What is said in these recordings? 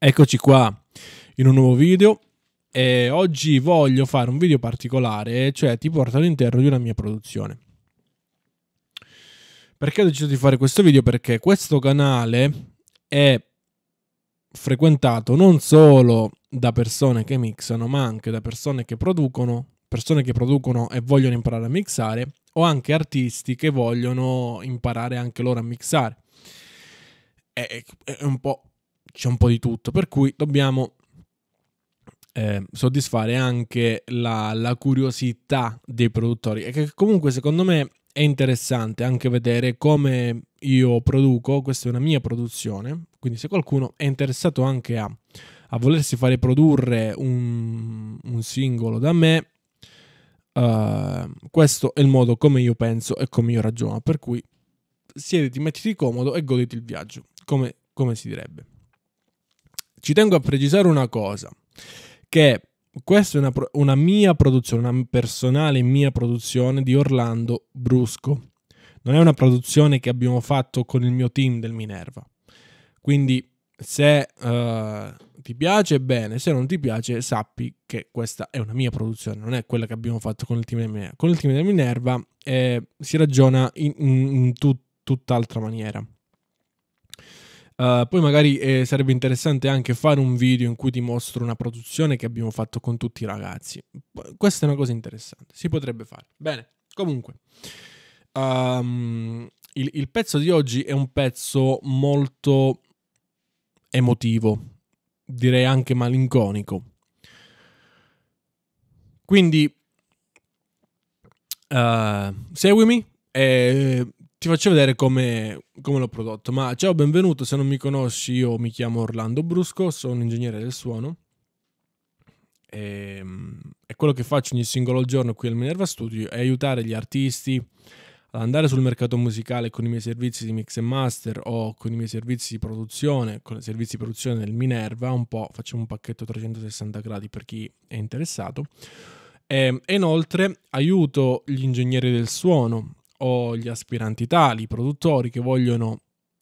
Eccoci qua in un nuovo video e oggi voglio fare un video particolare, cioè ti porto all'interno di una mia produzione. Perché ho deciso di fare questo video? Perché questo canale è frequentato non solo da persone che mixano, ma anche da persone che producono e vogliono imparare a mixare, o anche artisti che vogliono imparare anche loro a mixare. È un po', c'è un po' di tutto, per cui dobbiamo soddisfare anche la curiosità dei produttori, e che comunque secondo me è interessante anche vedere come io produco. Questa è una mia produzione, quindi se qualcuno è interessato anche a volersi fare produrre un singolo da me, questo è il modo come io penso e come io ragiono, per cui siediti, mettiti comodo e goditi il viaggio, come si direbbe. Ci tengo a precisare una cosa, che questa è una mia produzione, una personale mia produzione di Orlando Brusco. Non è una produzione che abbiamo fatto con il mio team del Minerva. Quindi se ti piace, bene; se non ti piace, sappi che questa è una mia produzione, non è quella che abbiamo fatto con il team del Minerva. Con il team del Minerva si ragiona in tutt'altra maniera. Poi magari sarebbe interessante anche fare un video in cui ti mostro una produzione che abbiamo fatto con tutti i ragazzi. Questa è una cosa interessante, si potrebbe fare. Bene, comunque il pezzo di oggi è un pezzo molto emotivo, direi anche malinconico, quindi seguimi e ti faccio vedere come l'ho prodotto. Ma ciao, benvenuto, se non mi conosci, io mi chiamo Orlando Brusco, sono un ingegnere del suono e quello che faccio ogni singolo giorno qui al Minerva Studio è aiutare gli artisti ad andare sul mercato musicale con i miei servizi di mix e master o con i miei servizi di produzione, con i servizi di produzione del Minerva. Un po' facciamo un pacchetto 360 gradi per chi è interessato, e inoltre aiuto gli ingegneri del suono o gli aspiranti tali, i produttori che vogliono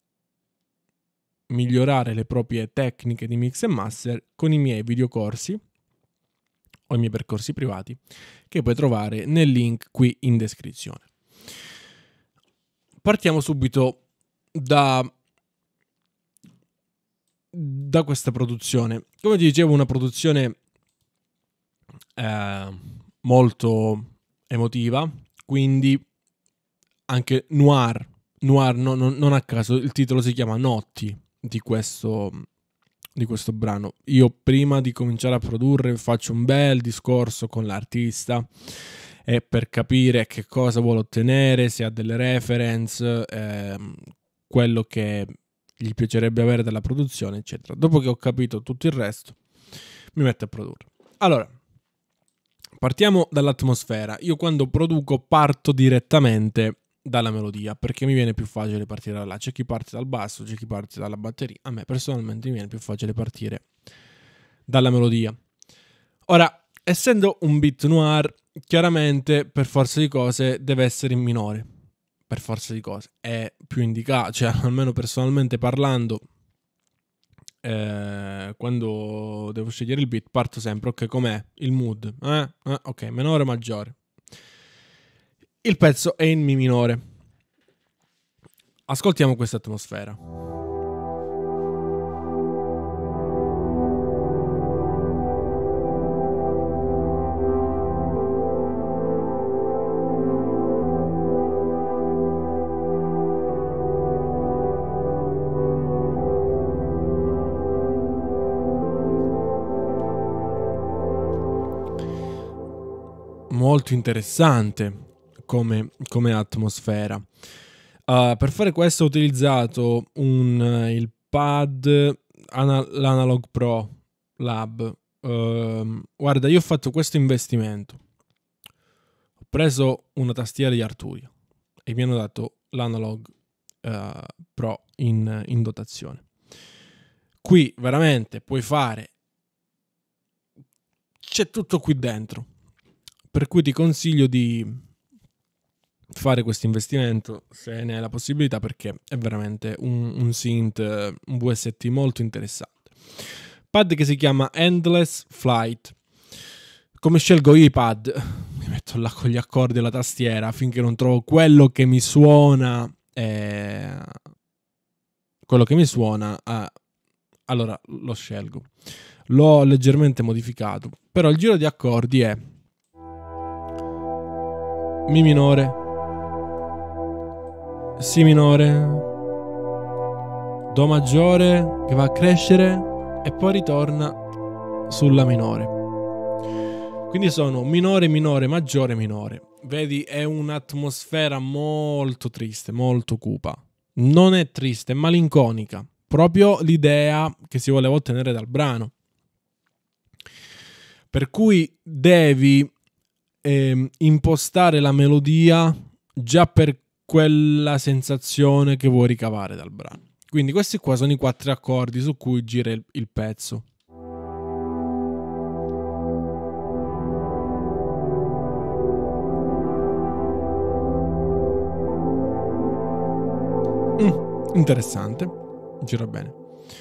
migliorare le proprie tecniche di mix e master con i miei videocorsi o i miei percorsi privati, che puoi trovare nel link qui in descrizione. Partiamo subito da questa produzione. Come ti dicevo, una produzione molto emotiva, quindi anche noir, non a caso il titolo si chiama Notti di questo brano. Io prima di cominciare a produrre faccio un bel discorso con l'artista per capire che cosa vuole ottenere, se ha delle reference, quello che gli piacerebbe avere dalla produzione, eccetera. Dopo che ho capito tutto il resto, mi metto a produrre. Allora, partiamo dall'atmosfera. Io quando produco parto direttamente dalla melodia, perché mi viene più facile partire da là. C'è chi parte dal basso, c'è chi parte dalla batteria. A me personalmente mi viene più facile partire dalla melodia. Ora, essendo un beat noir, chiaramente per forza di cose deve essere in minore. Per forza di cose è più indicato, cioè almeno personalmente parlando, quando devo scegliere il beat parto sempre, ok, com'è il mood? Ok, minore o maggiore? Il pezzo è in mi minore. Ascoltiamo questa atmosfera. Molto interessante come atmosfera. Per fare questo ho utilizzato il pad l'Analog Pro Lab. Guarda, io ho fatto questo investimento. Ho preso una tastiera di Arturia e mi hanno dato l'Analog Pro in dotazione. Qui veramente puoi fare, c'è tutto qui dentro, per cui ti consiglio di fare questo investimento se ne hai la possibilità, perché è veramente un synth, un VST molto interessante. Pad che si chiama Endless Flight. Come scelgo io i pad? Mi metto là con gli accordi e la tastiera finché non trovo quello che mi suona. Allora lo scelgo. L'ho leggermente modificato, però il giro di accordi è Mi minore, Si minore, Do maggiore che va a crescere e poi ritorna sulla minore. Quindi sono minore, minore, maggiore, minore. Vedi, è un'atmosfera molto triste, molto cupa. Non è triste, è malinconica. Proprio l'idea che si voleva ottenere dal brano. Per cui devi impostare la melodia già per quella sensazione che vuoi ricavare dal brano. Quindi questi qua sono i 4 accordi su cui gira il pezzo. Interessante, gira bene.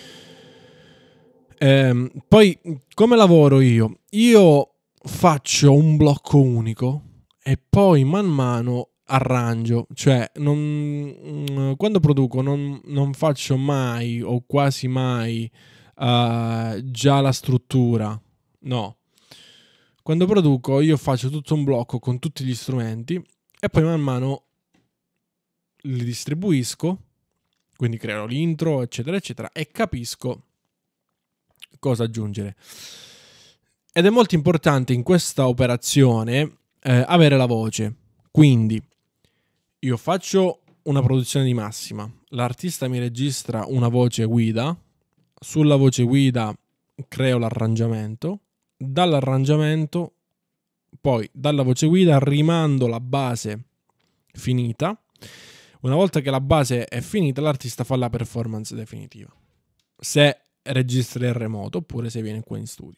Poi come lavoro io? Io faccio un blocco unico e poi man mano arrangio, cioè quando produco non faccio mai o quasi mai già la struttura, no. Quando produco io faccio tutto un blocco con tutti gli strumenti e poi man mano li distribuisco, quindi creo l'intro eccetera eccetera e capisco cosa aggiungere. Ed è molto importante in questa operazione avere la voce. Quindi io faccio una produzione di massima, l'artista mi registra una voce guida, sulla voce guida creo l'arrangiamento, dall'arrangiamento poi dalla voce guida rimando la base finita. Una volta che la base è finita l'artista fa la performance definitiva, se registra in remoto oppure se viene qua in studio.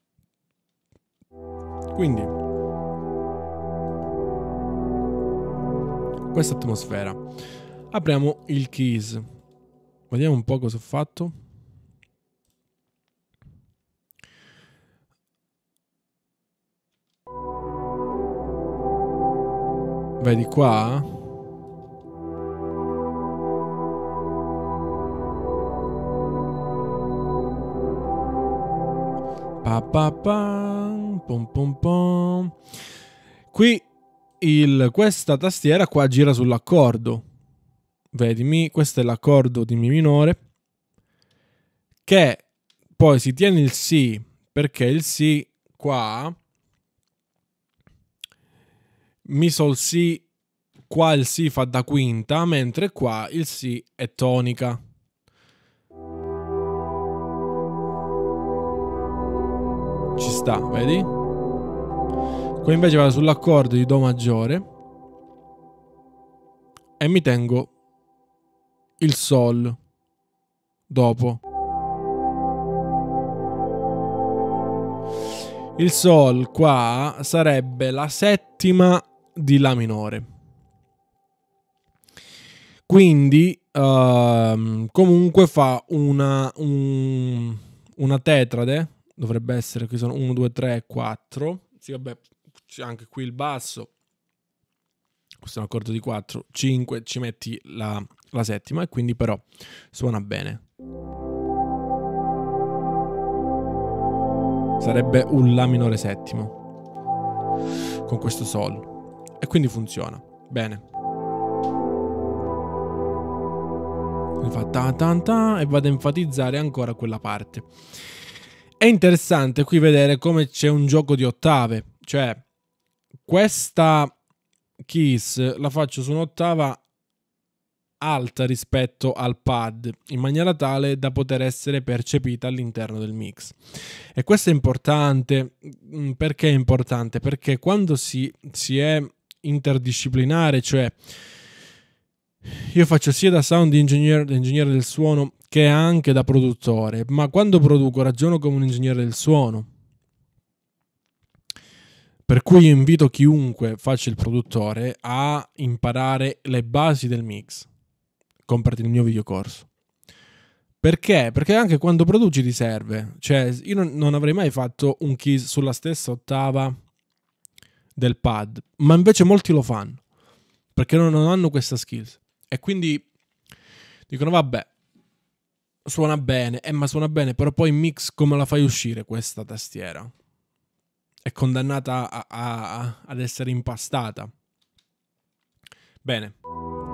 Quindi questa atmosfera. Apriamo il Keys, vediamo un po' cosa ho fatto. Vedi qua? Pa pa pa, pom pom pom. Qui questa tastiera qua gira sull'accordo. Vedi, questo è l'accordo di Mi minore, che poi si tiene il Si, perché il Si qua, Mi Sol Si, qua il Si fa da quinta, mentre qua il Si è tonica. Ci sta, vedi? Qua invece vado sull'accordo di Do maggiore e mi tengo il Sol dopo. Il Sol qua sarebbe la settima di La minore. Quindi comunque fa una tetrade. Dovrebbe essere, qui sono 1, 2, 3, 4. Sì, vabbè, c'è anche qui il basso. Questo è un accordo di 4, 5, ci metti la settima e quindi però suona bene. Sarebbe un La minore settimo con questo Sol e quindi funziona bene. Quindi fa ta ta ta e vado a enfatizzare ancora quella parte. È interessante qui vedere come c'è un gioco di ottave, cioè questa Keys la faccio su un'ottava alta rispetto al pad, in maniera tale da poter essere percepita all'interno del mix. E questo è importante. Perché è importante? Perché quando si è interdisciplinare, cioè io faccio sia da sound ingegnere del suono che anche da produttore, ma quando produco ragiono come un ingegnere del suono. Per cui io invito chiunque faccia il produttore a imparare le basi del mix. Comprati il mio videocorso. Perché? Perché anche quando produci ti serve. Cioè, io non avrei mai fatto un keys sulla stessa ottava del pad, ma invece molti lo fanno, perché non hanno questa skills. E quindi dicono, vabbè, suona bene, ma suona bene, però poi in mix come la fai uscire questa tastiera? È condannata ad essere impastata. Bene.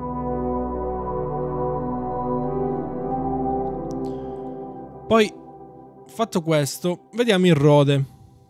Poi, fatto questo, vediamo il Rode.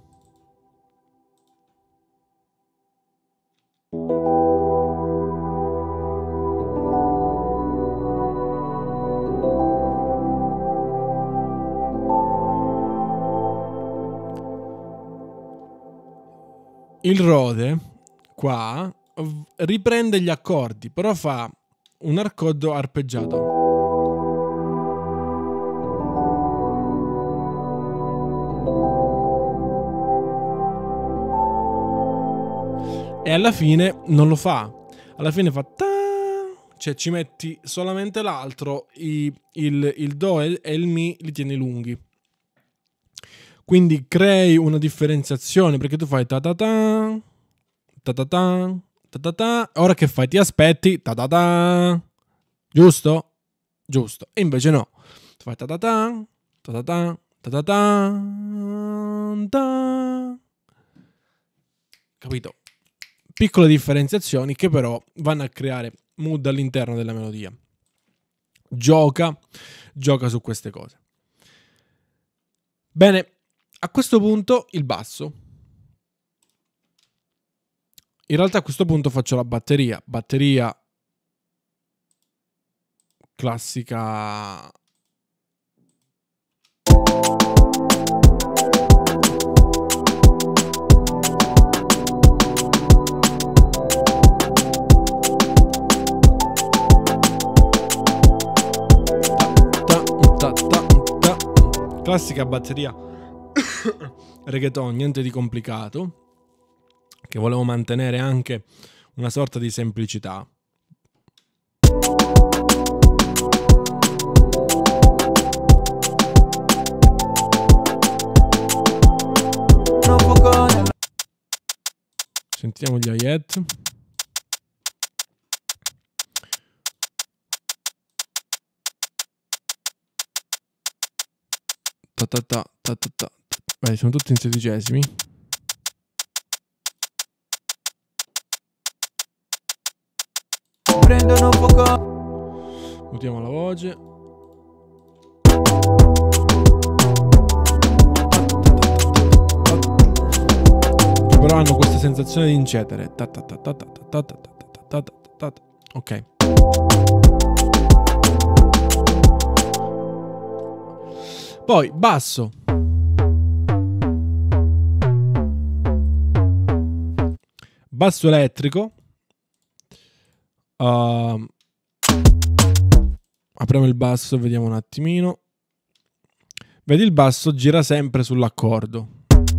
Il Rode qua riprende gli accordi, però fa un accordo arpeggiato. E alla fine non lo fa. Alla fine fa ta, cioè ci metti solamente l'altro, il do e il mi li tieni lunghi. Quindi crei una differenziazione, perché tu fai ta ta ta, ta ta ta, ta ta ta. Ora che fai? Ti aspetti ta ta ta. Giusto? Giusto. E invece no. Tu fai ta ta ta, ta ta ta, ta ta ta, ta. Capito? Piccole differenziazioni che però vanno a creare mood all'interno della melodia. Gioca su queste cose. Bene, a questo punto il basso. In realtà a questo punto faccio la batteria. Batteria classica. Classica batteria reggaeton, niente di complicato, che volevo mantenere anche una sorta di semplicità. Sentiamo gli hi-hat. Ta ta ta ta ta ta. Beh, sono tutti in sedicesimi. Prendono poco. Mutiamo la voce. Che però hanno questa sensazione di incedere. Ta ta ta ta ta ta ta ta ta ta ta. Ok. Poi basso. Basso elettrico. Apriamo il basso e vediamo un attimino. Vedi, il basso gira sempre sull'accordo.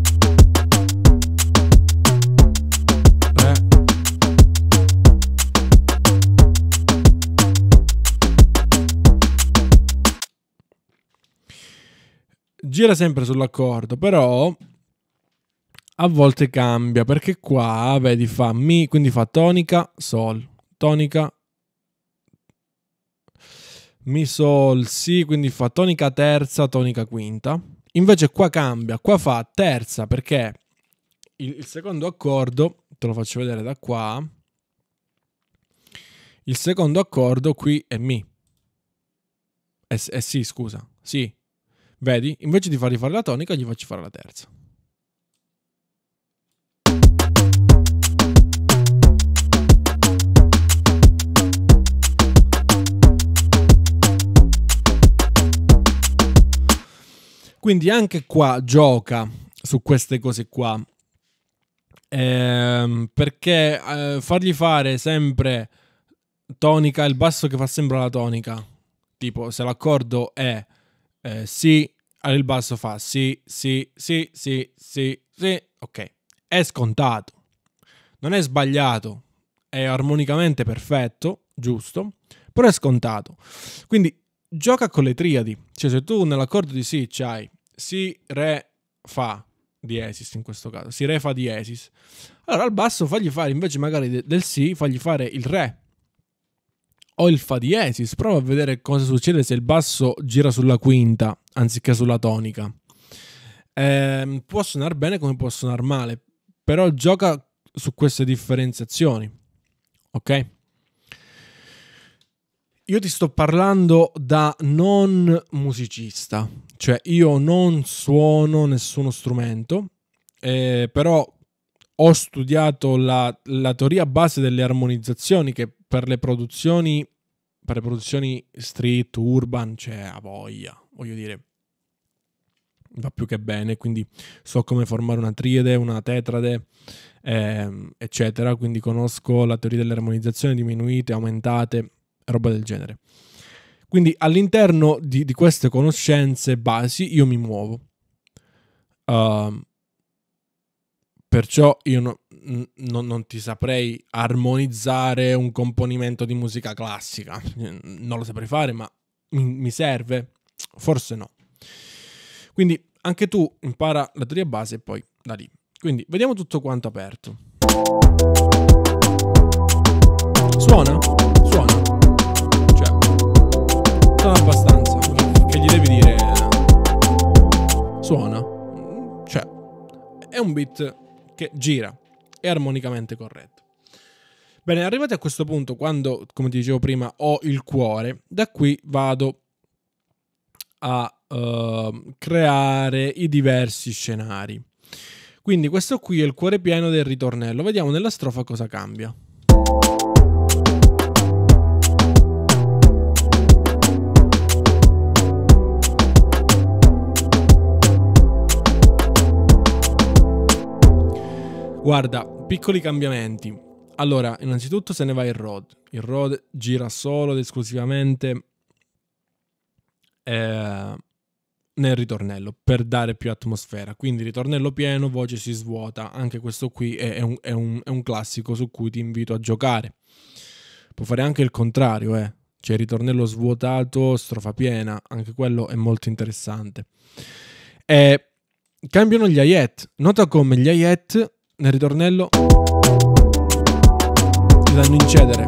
Gira sempre sull'accordo, però a volte cambia, perché qua, vedi, fa mi, quindi fa tonica, sol, tonica, mi, sol, si, quindi fa tonica terza, tonica quinta. Invece qua cambia, qua fa terza, perché il secondo accordo, te lo faccio vedere da qua, il secondo accordo qui è mi. Si, scusa, si. Vedi? Invece di fargli fare la tonica, gli faccio fare la terza. Quindi anche qua gioca su queste cose qua. Perché fargli fare sempre tonica, il basso che fa sempre la tonica. Tipo, se l'accordo è si, allora il basso fa si, si, si, si, si, si. Ok, è scontato, non è sbagliato, è armonicamente perfetto, giusto, però è scontato. Quindi gioca con le triadi. Cioè, se tu nell'accordo di Si c'hai Si, Re, Fa diesis in questo caso, Si, Re, Fa diesis, allora al basso fagli fare invece magari del Si, fagli fare il Re o il Fa diesis. Prova a vedere cosa succede se il basso gira sulla quinta anziché sulla tonica. Può suonare bene come può suonare male, però gioca su queste differenziazioni, ok? Io ti sto parlando da non musicista, cioè io non suono nessuno strumento, però ho studiato la teoria base delle armonizzazioni, che per le produzioni street, urban, cioè a voglia, voglio dire, va più che bene, quindi so come formare una triade, una tetrade, eccetera, quindi conosco la teoria delle armonizzazioni diminuite, aumentate, roba del genere. Quindi all'interno di queste conoscenze basi io mi muovo. Perciò io non ti saprei armonizzare un componimento di musica classica. Non lo saprei fare, ma mi serve? Forse no. Quindi anche tu impara la teoria base e poi da lì. Quindi vediamo tutto quanto aperto. Suona? Suona. Cioè, suona abbastanza. Che gli devi dire? Suona. Cioè, è un beat che gira, è armonicamente corretto. Bene, arrivati a questo punto, quando, come ti dicevo prima, ho il cuore, da qui vado a creare i diversi scenari. Quindi questo qui è il cuore pieno del ritornello. Vediamo nella strofa cosa cambia. Guarda, piccoli cambiamenti. Allora, innanzitutto se ne va il Rod. Il Rod gira solo ed esclusivamente nel ritornello per dare più atmosfera. Quindi ritornello pieno, voce si svuota. Anche questo qui è un classico su cui ti invito a giocare. Può fare anche il contrario, cioè ritornello svuotato, strofa piena. Anche quello è molto interessante. Cambiano gli hi-hat. Nota come gli hi-hat nel ritornello ti danno incedere.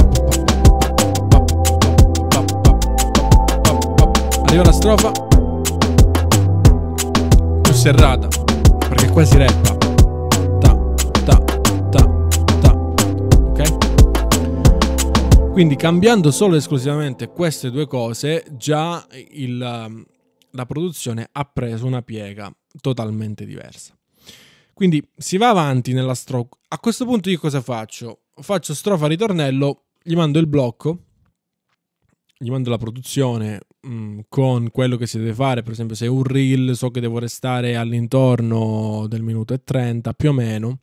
Arriva la strofa più serrata, perché qua si rappa. Ta, ta, ta, ta. Ok? Quindi cambiando solo e esclusivamente queste due cose, già la produzione ha preso una piega totalmente diversa. Quindi si va avanti nella strofa. A questo punto io cosa faccio? Faccio strofa ritornello, gli mando il blocco, gli mando la produzione con quello che si deve fare. Per esempio, se è un reel, so che devo restare all'intorno del minuto e 30 più o meno,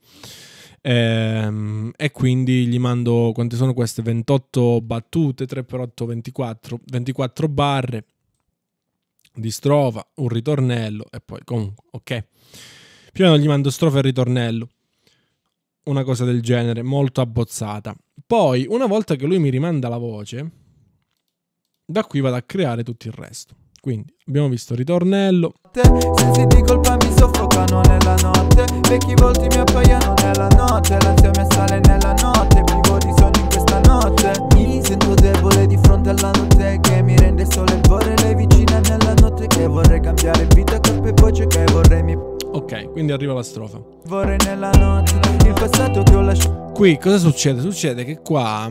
e quindi gli mando, quante sono queste? 28 battute, 3x8, 24 barre di strofa, un ritornello e poi comunque, ok. Più o meno gli mando strofa e ritornello, una cosa del genere, molto abbozzata. Poi, una volta che lui mi rimanda la voce, da qui vado a creare tutto il resto. Quindi abbiamo visto ritornello. Sensi di colpa mi soffocano nella notte, vecchi volti mi appaiono nella notte, l'ansia mi assale nella notte, privo di sogno in questa notte. Mi sento debole di fronte alla notte che mi rende solo il cuore, lei vicina nella notte che vorrei cambiare vita, corpo e voce che vorrei Ok, quindi arriva la strofa. Vorrei nella notte, il passato che ho lasciato. Qui cosa succede? Succede che qua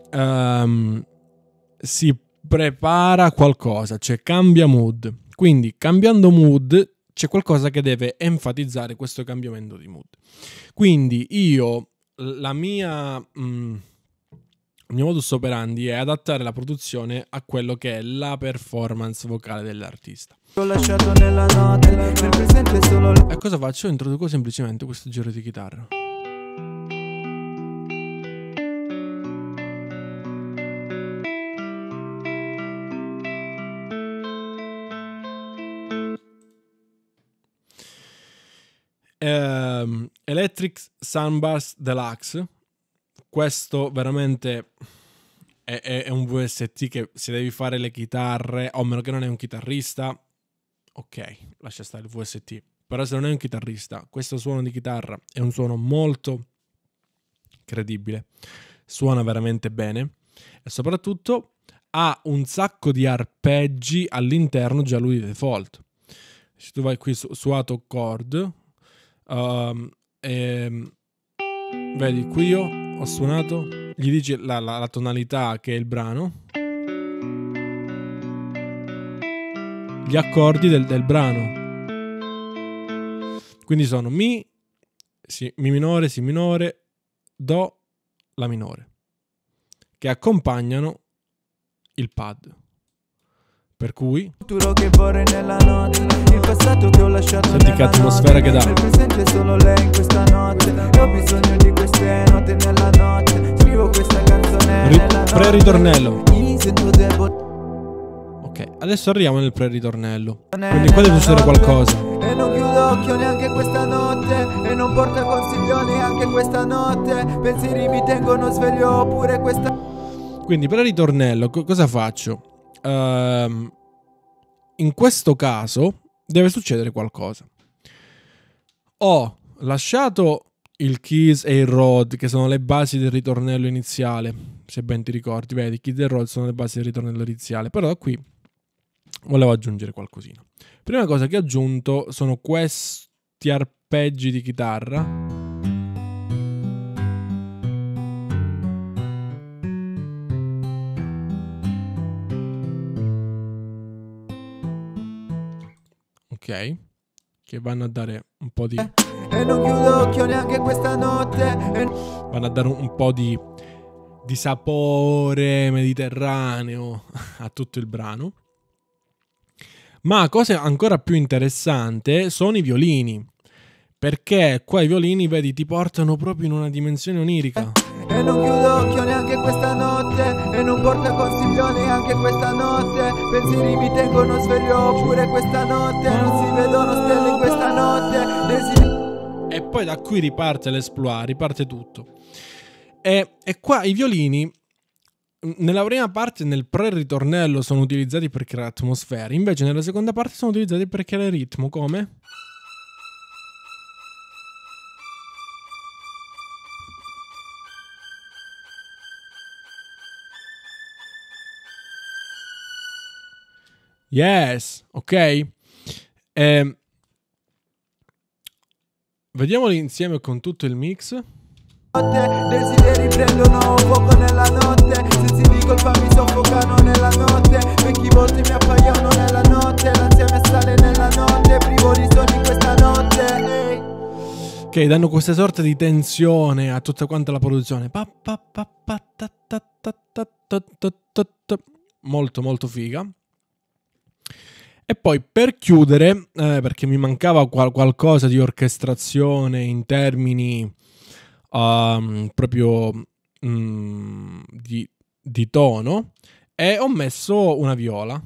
si prepara qualcosa, cioè cambia mood. Quindi cambiando mood c'è qualcosa che deve enfatizzare questo cambiamento di mood. Quindi io, il mio modus operandi è adattare la produzione a quello che è la performance vocale dell'artista. Ho lasciato nella notte, nel presente solo. E cosa faccio? Introduco semplicemente questo giro di chitarra. Electric Sunburst Deluxe. Questo veramente è un VST che se devi fare le chitarre, o meno che non è un chitarrista, ok, lascia stare il VST. Però se non è un chitarrista, questo suono di chitarra è un suono molto credibile, suona veramente bene e soprattutto ha un sacco di arpeggi all'interno già lui di default. Se tu vai qui su Auto Chord, vedi qui io ho suonato, gli dici la tonalità che è il brano, gli accordi del brano, quindi sono mi minore, si minore, do, la minore, che accompagnano il pad. Per cui futuro che vorrei nella notte, il passato che ho lasciato senti che atmosfera che dà. Il presente è solo lei in questa notte. Ho bisogno di queste note nella notte. Scrivo questa canzone nella notte. Pre-ritornello. Mi sento debole. Ok, adesso arriviamo nel pre-ritornello. Quindi qua deve succedere qualcosa. E non chiudo occhio neanche questa notte. E non porta consiglio neanche questa notte. Pensieri mi tengono sveglio pure questa. Quindi pre-ritornello, cosa faccio? In questo caso deve succedere qualcosa. Ho lasciato il keys e il rod, che sono le basi del ritornello iniziale, se ben ti ricordi, vedi, keys e rod sono le basi del ritornello iniziale, però da qui volevo aggiungere qualcosina. Prima cosa che ho aggiunto sono questi arpeggi di chitarra. Ok, che vanno a dare un po' di... E non chiudo occhio neanche questa notte. Vanno a dare un po' di sapore mediterraneo a tutto il brano. Ma cosa ancora più interessante sono i violini, perché qua i violini, vedi, ti portano proprio in una dimensione onirica. E non chiudo occhio neanche questa notte. E non porta consiglio neanche questa notte. Pensieri mi tengono sveglio pure questa notte. Non si vedono stelle in questa notte. E poi da qui riparte l'esploit, riparte tutto. E qua i violini, nella prima parte, nel pre-ritornello, sono utilizzati per creare atmosfere. Invece nella seconda parte sono utilizzati per creare ritmo, come? Yes, ok. Vediamoli insieme con tutto il mix. Desideri prendono fuoco nella notte. Sensi di colpa mi soffocano nella notte. Vecchi volti mi appaiono nella notte. L'ansia mi assale nella notte. Privo di sogni in questa notte. Ok, danno questa sorta di tensione a tutta quanta la produzione. Molto molto figa. E poi per chiudere, perché mi mancava qualcosa di orchestrazione in termini proprio di tono, e ho messo una viola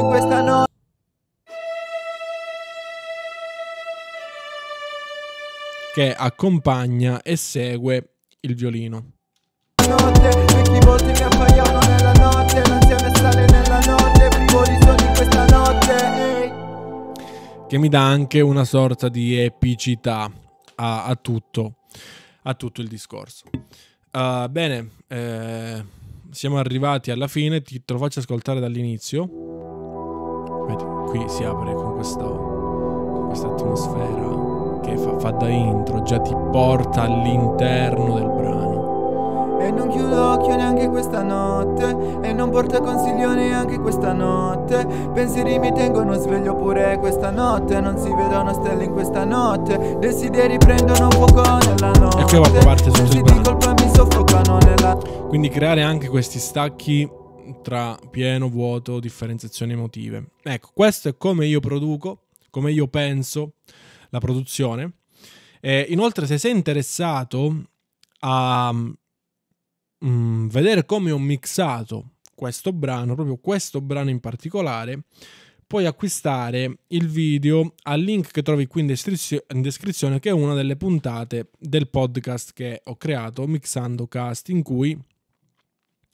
che accompagna e segue il violino. Vecchi volti mi appaiono nella notte. L'ansia mi sale nella notte. Privo di sogni in questa notte. Che mi dà anche una sorta di epicità a tutto il discorso. Bene, siamo arrivati alla fine. Te lo faccio ascoltare dall'inizio. Vedi, qui si apre con questa atmosfera che fa da intro, già ti porta all'interno del brano. E non chiudo occhio neanche questa notte. E non porta consiglio neanche questa notte. Pensieri mi tengono sveglio pure questa notte. Non si vedono stelle in questa notte. Desideri prendono fuoco nella notte. E qui va a parte tutto il brano. Colpa mi soffocano nella... Quindi creare anche questi stacchi tra pieno, vuoto, differenziazioni emotive. Ecco, questo è come io produco, come io penso la produzione. Inoltre, se sei interessato a vedere come ho mixato questo brano, proprio questo brano in particolare, puoi acquistare il video al link che trovi qui in descrizione, che è una delle puntate del podcast che ho creato, Mixando Cast, in cui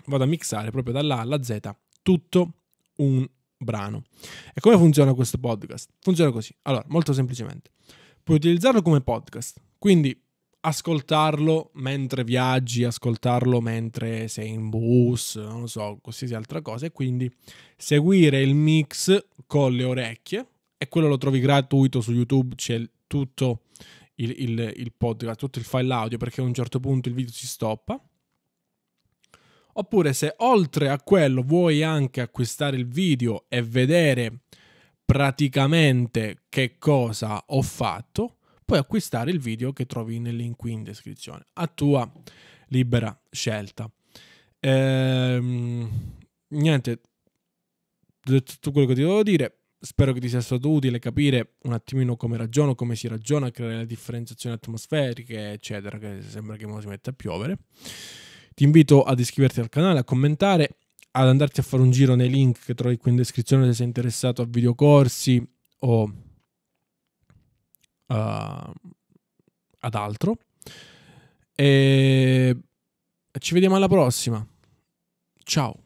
vado a mixare proprio dalla A alla Z tutto un brano. E come funziona questo podcast? Funziona così. Allora, molto semplicemente. Puoi utilizzarlo come podcast, quindi ascoltarlo mentre viaggi, ascoltarlo mentre sei in bus, non lo so, qualsiasi altra cosa, e quindi seguire il mix con le orecchie, e quello lo trovi gratuito su YouTube, c'è tutto il podcast, tutto il file audio, perché a un certo punto il video si stoppa. Oppure se oltre a quello vuoi anche acquistare il video e vedere praticamente che cosa ho fatto, puoi acquistare il video che trovi nel link qui in descrizione, a tua libera scelta. Niente, detto tutto quello che ti devo dire. Spero che ti sia stato utile capire un attimino come ragiono, come si ragiona, creare le differenziazioni atmosferiche, eccetera, che sembra che mo si metta a piovere. Ti invito ad iscriverti al canale, a commentare, ad andarti a fare un giro nei link che trovi qui in descrizione se sei interessato a videocorsi o ad altro. E ci vediamo alla prossima. Ciao.